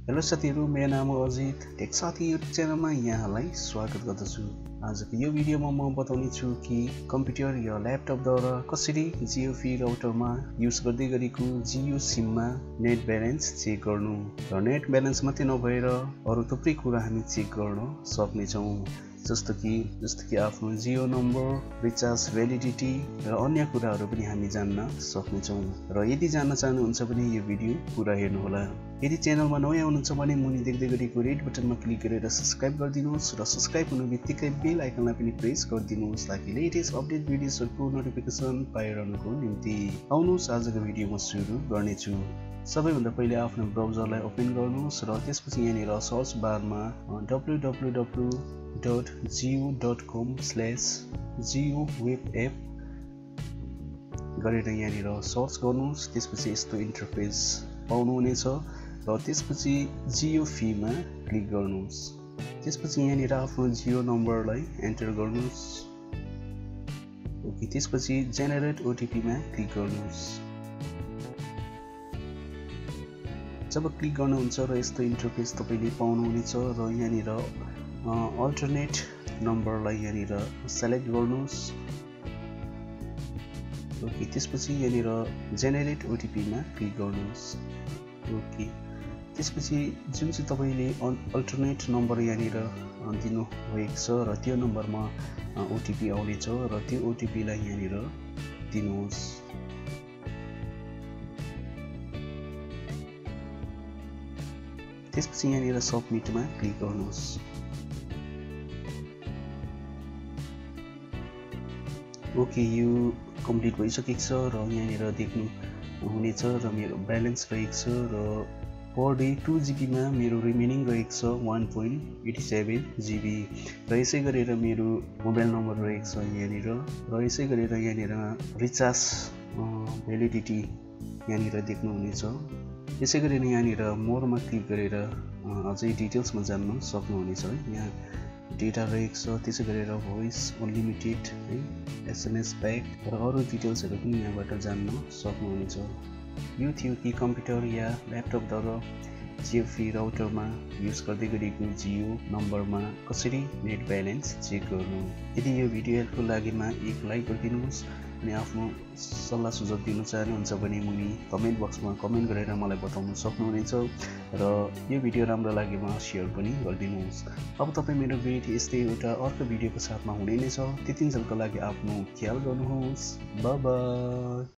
Hello साथीहरु, मेरो नाम हो अजित। टेक साथी युट्युब च्यानलमा यहाँलाई स्वागत गर्दछु। आजको यो भिडियोमा म बताउने छु कि कम्प्युटर या ल्यापटपद्वारा कसरी जियो फ्री राउटरमा युज गर्दै गरेको जियो सिममा नेट ब्यालेन्स चेक गर्नु र नेट ब्यालेन्स मात्रै नभएर अरु थुप्रै कुरा हामी चेक गर्न सक्नेछौँ। जस्तो कि आफ्नो जियो नम्बर, रिचार्ज भ्यालिडिटी र अन्य कुराहरू पनि हामी जान्न सक्नेछौँ। र यदि जान्न चाहनुहुन्छ भने यो भिडियो पुरा हेर्नुहोला। यदि च्यानलमा नयाँ हुनुहुन्छ भने मुनि देख्दै गरेको रेड बटनमा क्लिक गरेर सब्स्क्राइब गरिदिनुहोस् र सब्स्क्राइब हुनु बित्तिकै बेल आइकनलाई पनि प्रेस गरिदिनुहोस् ताकि लेटेस्ट अपडेट भिडियोजहरूको नोटिफिकेसन पाइरहनुको निम्ति। आउनुहोस् आजको भिडियो म सुरु गर्नेछु। सबैभन्दा पहिले आफ्नो ब्राउजरलाई ओपन गर्नुहोस् र त्यसपछि यहाँनिर सर्च बारमा www.jio.com/jioweb गरेर यहाँनिर सर्च गर्नुहोस्। त्यसपछि यस्तो इन्टरफेस पाउनुहुनेछ र त्यसपछि जियो फीमा क्लिक गर्नुहोस्। त्यसपछि यहाँनिर आफ्नो जियो नम्बरलाई एन्टर गर्नुहोस्। ओके, त्यसपछि जेनेरेट ओटिपीमा क्लिक गर्नुहोस्। जब क्लिक गर्नुहुन्छ र यस्तो इन्टरफेस तपाईले पाउनुहुनेछ र यहाँनिर अल्टरनेट नम्बरलाई यहाँनिर सेलेक्ट गर्नुहोस्। ओके, त्यसपछि यहाँनिर जेनेरेट ओटिपीमा क्लिक गर्नुहोस्। ओके, त्यसपछि जुन चाहिँ तपाईले अल्टरनेट नम्बर यहाँनिर दिनुभएको छ र त्यो नम्बरमा ओटिपी आउनेछ र त्यो ओटिपीलाई यहाँनिर दिनुहोस्। त्यसपछि यहाँनिर सबमिटमा क्लिक गर्नुहोस्। ओके, यो कम्प्लिट भइसकेको छ र यहाँनिर देख्नु हुनेछ र मेरो ब्यालेन्स रहेको छ र पर डे 2 GB मा मेरो रिमेनिङ रहेको छ 1.87 GB र यसै गरेर मेरो मोबाइल नम्बर रहेको छ यहाँनिर र यसै गरेर यहाँनिर रिचार्ज भ्यालिडिटी यहाँनिर देख्नुहुनेछ। यसै गरेर यहाँनिर मोरमा क्लिक गरेर अझै डिटेल्समा जान्न सक्नुहुनेछ। यहाँ डेटा रहेको छ, त्यसै गरेर भोइस अनलिमिटेड है, एसएमएस प्याक र अरू डिटेल्सहरू पनि यहाँबाट जान्न सक्नुहुनेछ। यो थियो कि कम्प्युटर या ल्यापटपद्वारा जियो फ्री राउटरमा युज गर्दै गरेको जियो नम्बरमा कसरी नेट ब्यालेन्स चेक गर्नु। यदि यो भिडियो हेल्पफुल लागेमा एक लाइक गरिदिनुहोस् अनि आफ्नो सल्लाह सुझाव दिन चाहनुहुन्छ भने मुनि कमेन्ट बक्समा कमेन्ट गरेर मलाई बताउन सक्नुहुनेछ र यो भिडियो राम्रो लागेमा सेयर पनि गरिदिनुहोस्। अब तपाईँ मेरो भेट यस्तै एउटा अर्को भिडियोको साथमा हुने नै छ। त्यतिन्जेलको लागि आफ्नो ख्याल गर्नुहोस्। Bye by.